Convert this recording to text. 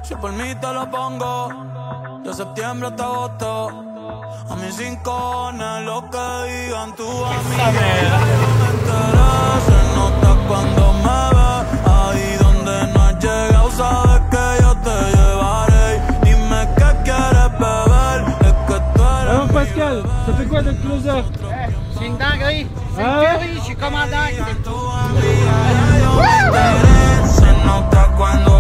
Si por mí te lo pongo, de septiembre hasta agosto. A mis 5 cojones lo que digan tus amigas. No me enteré, se nota cuando me ves. Ahí donde no has llegado, sabes que yo te llevaré. Dime qué quieres beber, es que tú eres. Alors Pascal, ça fait quoi d'être closer? C'est une dinguerie. C'est Ah une ouais? tuerie, je suis comme un dingue. Se nota cuando